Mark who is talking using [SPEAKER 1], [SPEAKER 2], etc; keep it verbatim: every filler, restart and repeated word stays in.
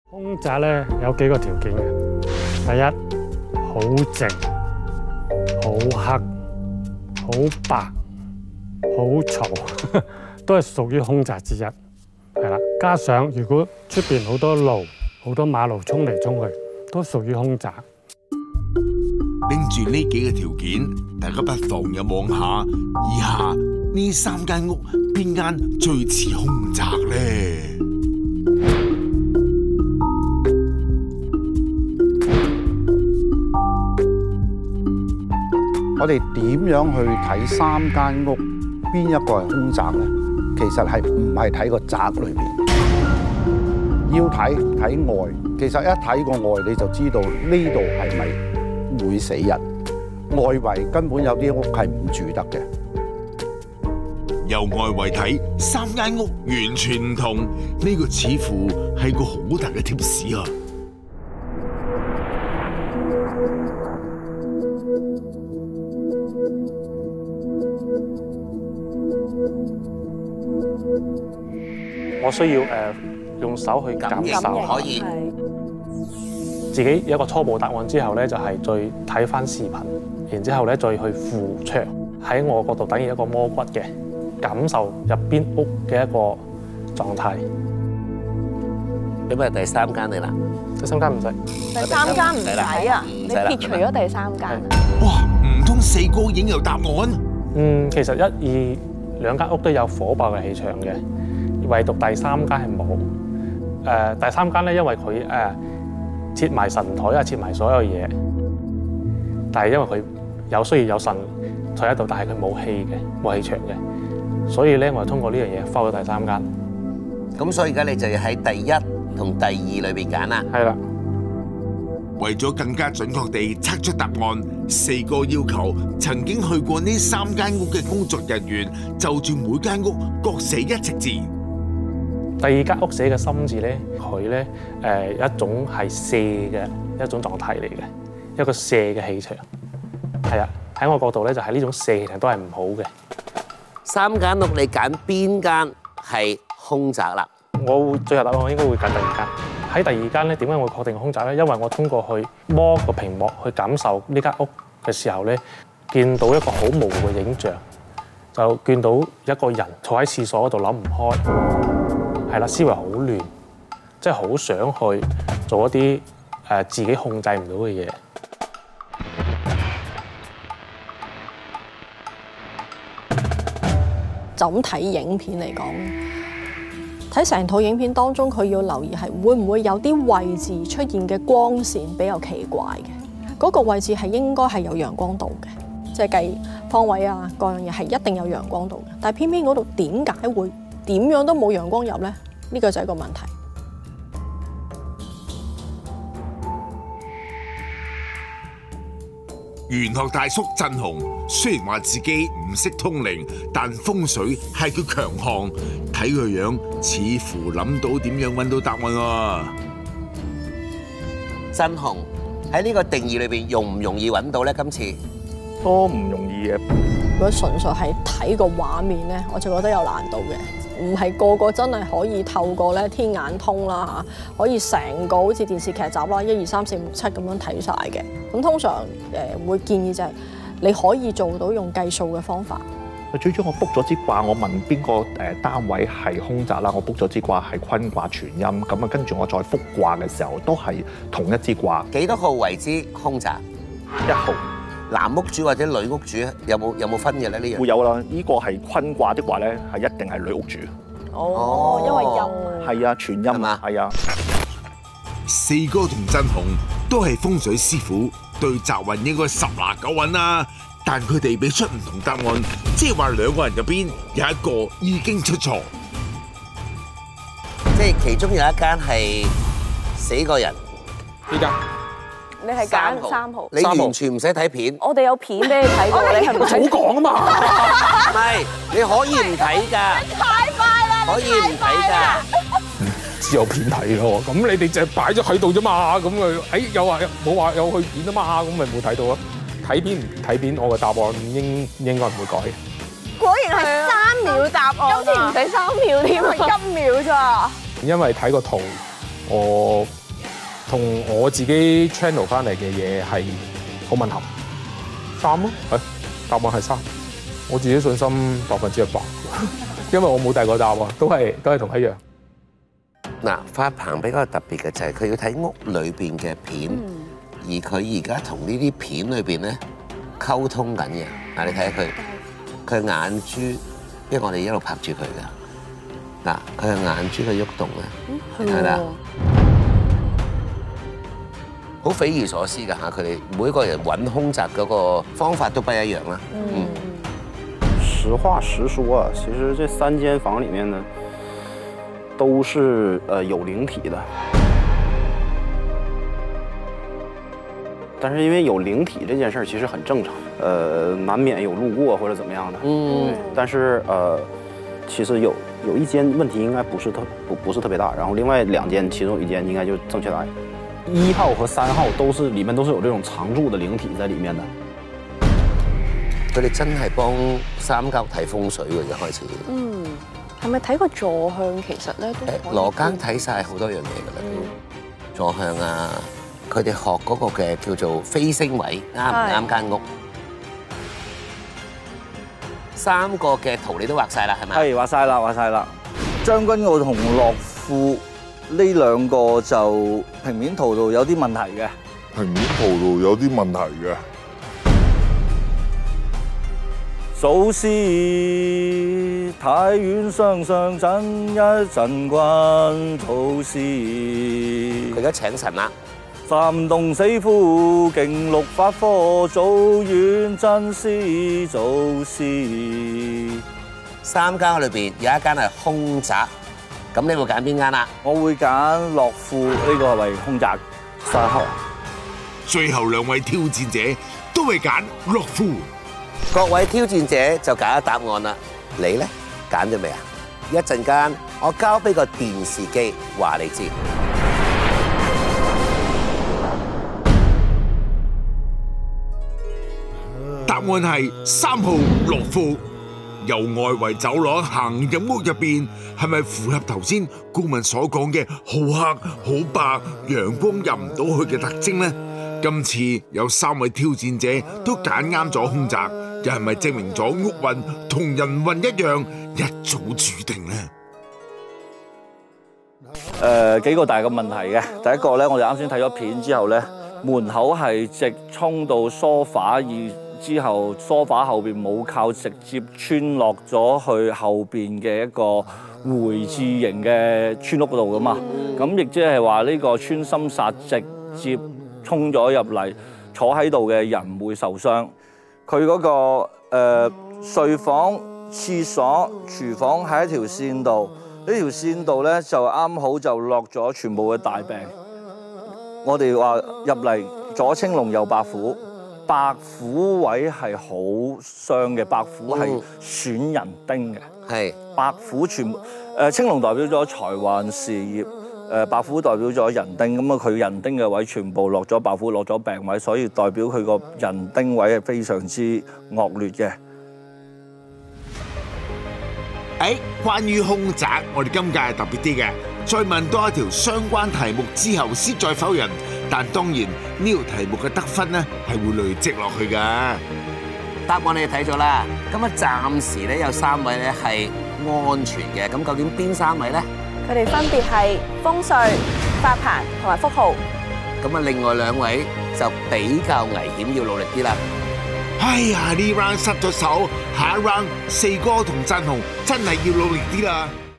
[SPEAKER 1] 凶宅咧有幾個條件嘅，第一好靜、好黑、好白、好嘈，都係屬於凶宅之一。係啦，加上如果出邊好多路、好多馬路衝嚟衝去，都屬於凶宅。
[SPEAKER 2] 拎住呢幾個條件，大家不妨又望下以下呢三間屋邊間最似凶宅咧？
[SPEAKER 3] 我哋點樣去睇三間屋邊一個係凶宅咧？其實係唔係睇個宅裏邊，要睇睇外。其實一睇個外你就知道呢度係咪會死人。外圍根本有啲屋係唔住得嘅。
[SPEAKER 2] 由外圍睇，三間屋完全唔同，呢個似乎係個好大嘅貼士啊！
[SPEAKER 4] 我需要誒用手去感受，
[SPEAKER 5] 可以
[SPEAKER 4] 自己有一個初步答案之後咧，就係再睇翻視頻，然之後咧再去扶牆，喺我角度等於一個摸骨嘅感受入邊屋嘅一個狀態。
[SPEAKER 5] 咁啊，第三間嚟啦，
[SPEAKER 4] 第三間唔使，
[SPEAKER 6] 第三間唔使啊，你撇除咗第三間。
[SPEAKER 2] 哇，唔通四哥已經有答案？
[SPEAKER 4] 嗯，其實一二兩間屋都有火爆嘅氣場嘅，唯獨第三間係冇。誒，第三間咧，因為佢誒設埋神台啊，設埋所有嘢，但係因為佢有需要有神台喺度，但係佢冇氣嘅，冇氣場嘅，所以咧我就通過呢樣嘢翻咗第三間。
[SPEAKER 5] 咁所以而家你就要喺第一同第二裏邊揀啦。
[SPEAKER 4] 係啦。
[SPEAKER 2] 為咗更加準確地測出答案，四哥要求曾經去過呢三間屋嘅工作人員就住每間屋各寫一隻字。
[SPEAKER 4] 第二間屋寫嘅心字咧，佢咧誒一種係射嘅一種狀態嚟嘅，一個射嘅氣場。係啊，喺我角度咧就係呢種射氣場都係唔好嘅。
[SPEAKER 5] 三間屋你揀邊間係凶宅啦？
[SPEAKER 4] 我會最後答案我應該會揀第二間。喺第二間咧，點解會確定凶宅咧？因為我通過去摸個屏幕去感受呢間屋嘅時候咧，見到一個好模糊嘅影像，就見到一個人坐喺廁所嗰度諗唔開，係啦，思維好亂，即係好想去做一啲誒自己控制唔到嘅嘢。
[SPEAKER 6] 就咁睇影片嚟講，睇成套影片當中，佢要留意係會唔會有啲位置出現嘅光線比較奇怪嘅。嗰個位置係應該係有陽光度嘅，即係計方位啊，各樣嘢係一定有陽光度嘅。但係偏偏嗰度點解會點樣都冇陽光入呢？呢個就係一個問題。
[SPEAKER 2] 玄學大叔振雄雖然話自己唔識通靈，但風水係佢強項。睇佢樣，似乎諗到點樣揾到答案喎。
[SPEAKER 5] 振雄喺呢個定義裏邊容唔容易揾到咧？今次
[SPEAKER 7] 都唔容易嘅。
[SPEAKER 6] 如果純粹係睇個畫面咧，我就覺得有難度嘅，唔係個個真係可以透過咧天眼通啦嚇，可以成個好似電視劇集啦，一二三四五六七咁樣睇晒嘅。咁通常誒會建議就係你可以做到用計數嘅方法。
[SPEAKER 7] 最終我 book 咗支卦，我問邊個誒單位係凶宅啦，我 book 咗支卦係坤卦全陰，咁啊跟住我再復卦嘅時候都係同一支卦。
[SPEAKER 5] 幾多號為之凶宅？
[SPEAKER 7] 一號。
[SPEAKER 5] 男屋主或者女屋主有冇有冇分嘅咧？呢樣
[SPEAKER 7] 會有啦，呢個係坤卦的話咧，係一定係女屋主。
[SPEAKER 6] 哦，因為陰。
[SPEAKER 7] 係啊，全陰啊，係啊。
[SPEAKER 2] 四哥同振雄都係風水師傅，對宅運應該十拿九穩啦。但佢哋俾出唔同答案，即係話兩個人入邊有一個已經出錯。
[SPEAKER 5] 即係其中有一間係死個人。
[SPEAKER 4] 呢間。
[SPEAKER 6] 你係揀三號，
[SPEAKER 5] 你完全唔使睇片。
[SPEAKER 6] 我哋有片俾你睇過，你係咪
[SPEAKER 4] 早講啊嘛？
[SPEAKER 5] 唔係，你可以唔睇㗎。
[SPEAKER 6] 太快啦！
[SPEAKER 5] 可以唔睇㗎。
[SPEAKER 4] 只有片睇咯，咁你哋就擺咗喺度啫嘛，咁啊，誒有話冇話有去片啊嘛，咁咪冇睇到咯。睇片唔睇片，我嘅答案應應該唔會改嘅。
[SPEAKER 6] 果然係三秒答案，今次唔使三秒添，係一秒咋。
[SPEAKER 4] 因為睇個圖，我
[SPEAKER 8] 同我自己 channel 翻嚟嘅嘢係好吻合。三咯，係答案係三。我自己信心百分之一百，因為我冇第二個答案，都係都係同一樣。
[SPEAKER 5] 嗱，發鵬比較特別嘅就係佢要睇屋裏邊嘅片，而佢而家同呢啲片裏邊咧溝通緊嘅。嗱，你睇下佢，佢眼珠，因為我哋一路拍住佢㗎。嗱，佢嘅眼珠嘅喐動咧，係啦，好匪夷所思㗎嚇！佢哋每個人揾兇宅嗰個方法都不一樣啦。嗯，
[SPEAKER 9] 實話實說啊，其實這三間房裡面呢，都是呃有靈體的，但是因為有靈體這件事其實很正常，呃，難免有路過或者怎麼樣的。嗯，但是呃，其實有有一間問題應該不是特不不是特別大，然後另外兩間其中一間應該就正確答案。一號和三號都是裡面都是有這種常住的靈體在裡面的。
[SPEAKER 5] 佢哋真係幫三間睇風水嘅，一開始。嗯。
[SPEAKER 6] 係咪睇個坐向其實咧都？
[SPEAKER 5] 誒，羅庚睇晒好多樣嘢㗎啦，坐向啊，佢哋學嗰個嘅叫做飛星位啱唔啱間屋？三個嘅圖你都畫晒啦，係咪？
[SPEAKER 10] 係畫晒啦，畫晒啦。將軍澳同樂富呢兩個就平面圖度有啲問題嘅。
[SPEAKER 11] 平面圖度有啲問題嘅。
[SPEAKER 10] 早時太遠，上上陣一陣關草事。
[SPEAKER 5] 佢而家請神啦。
[SPEAKER 10] 三洞死夫，勁六發科，早遠真師早事。
[SPEAKER 5] 三間裏邊有一間係兇宅，咁你會揀邊間啊？
[SPEAKER 10] 我會揀樂富呢個為兇宅三號。
[SPEAKER 2] 最後兩位挑戰者都係揀樂富。
[SPEAKER 5] 各位挑戰者就揀咗答案啦，你咧揀咗未啊？一陣間我交俾個電視機話你知。
[SPEAKER 2] 答案係三號樂富。由外圍走廊行入屋入邊，係咪符合頭先顧問所講嘅好黑、好白、陽光入唔到去嘅特徵呢？今次有三位挑戰者都揀啱咗兇宅，又係咪證明咗屋運同人運一樣一早注定呢？
[SPEAKER 10] 誒、呃、幾個大嘅問題嘅，第一個咧，我哋啱先睇咗片之後咧，門口係直衝到梳化，而之後梳化後邊冇靠直接穿落咗去後邊嘅一個回字形嘅村屋嗰度噶嘛，咁亦即係話呢個穿心煞直接衝咗入嚟，坐喺度嘅人會受傷。佢嗰、嗰個誒、呃、睡房、廁所、廚房喺一條線度，呢條線度咧就啱好就落咗全部嘅大病。我哋話入嚟左青龍右白虎，白虎位係好傷嘅，白虎係損人丁嘅。係、嗯、白虎全部誒、呃、青龍代表咗財運事業。誒白虎代表咗人丁，咁啊佢人丁嘅位全部落咗白虎，落咗病位，所以代表佢個人丁位係非常之惡劣嘅。
[SPEAKER 2] 誒，關於兇宅，我哋今屆係特別啲嘅，再問多一條相關題目之後先再否認，但當然呢條題目嘅得分呢係會累積落去㗎。
[SPEAKER 5] 答案你哋睇咗啦，咁啊暫時咧有三位咧係安全嘅，咁究竟邊三位咧？
[SPEAKER 12] 佢哋分別係風瑞、發鵬同埋福浩。
[SPEAKER 5] 咁啊，另外兩位就比較危險，要努力啲啦。
[SPEAKER 2] 哎呀，呢 round 失咗手，下一 round 四哥同振雄真係要努力啲啦。